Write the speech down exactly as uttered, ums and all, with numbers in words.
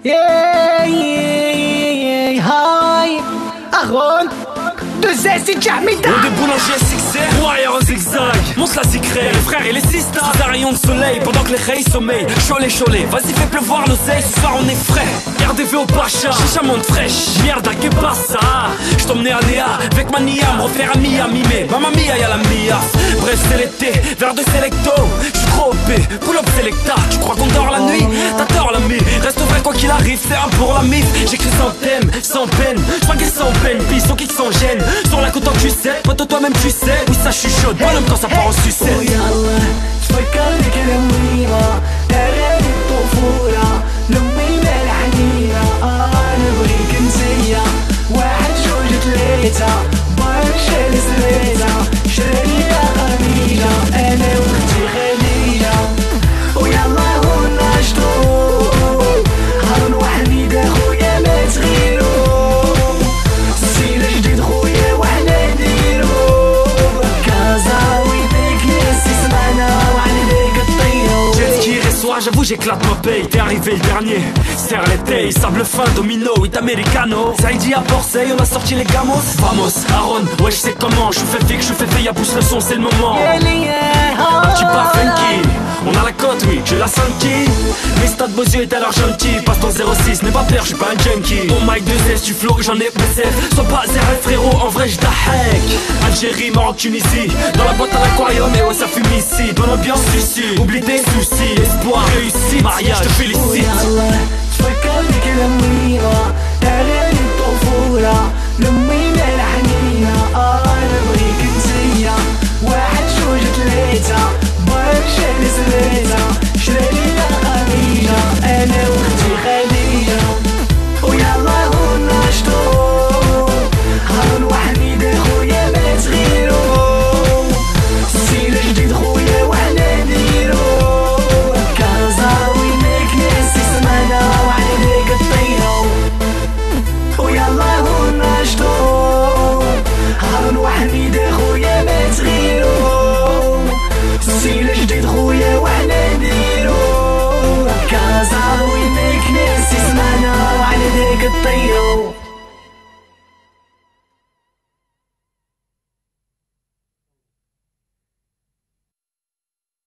Yeah, yeah, hi. Aaron, deux S et Jamida. On des boulangers S X R, warrior en zigzag. Monte la secret, les frères et les sisters. Sous un rayon de soleil, pendant que les rays sommeillent. Cholet, cholet, vas-y fais pleuvoir l'oseille. Ce soir on est frais, gardez-vous au pacha. Chicha monte fraîche, mierda que passa. J't'emmenais à Néa, avec ma Nia, me refaire à Miami. Mais mamma mia, y'a la mia. Bref c'est l'été, verre de Selecto. J'suis trop O P, pull up Selecta. Tu crois qu'on dort la nuit? T'as tort l'ami. Reste vrai quoi qu'il arrive, c'est un pour la mif. J'écris sans thème, sans peine. J'paguais sans peine, puis sans qui s'en gêne. Sur la côte tu sais, poteau toi-même tu sais. Oui ça chuchote, bonhomme quand ça part en sucette. تفكرني كده منيرة أغاني الطفولة لأمي الحنينة. آه نبغيك نسية واحد جوج تلاتة برشا لسلاتة. شرية خديجة أنا وأختي خديجة ويلا هو نشطو هارون وحميد أخويا ما تغيرو. ستيل جديد خويا وحنا نديرو كازاوي بيك ناس يسمعنا. J'avoue j'éclate ma paye, t'es arrivé le dernier. Serre les tailles, sable fin, domino, it americano. Saïdi à Porseille, on a sorti les gamos. Vamos, Aaron, ouais je sais comment. Je fais fic, je fais fait, y'a pousse le son, c'est le moment. Tu pars funky, on a la cote, oui, j'ai la Sanki. Mes stades beaux yeux est alors gentil. Passe ton zéro six, n'aie pas peur, j'suis pas un junkie. Ton mic deux S, tu flow, j'en ai B C F. Sois pas zéro frérot, en vrai j'dahek. Algérie, Maroc, Tunisie. Dans la boîte à l'aquarium, et oh ça fume ici. Bonne ambiance, ici, oublie tes soucis. Espoir, réussi, mariage, je te félicite.